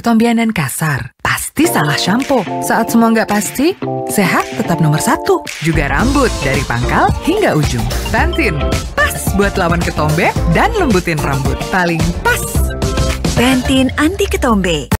ketombean dan kasar, pasti salah shampoo. Saat semua nggak pasti, sehat tetap nomor 1. Juga rambut dari pangkal hingga ujung. Pantene, pas buat lawan ketombe dan lembutin rambut. Paling pas. Pantene anti ketombe.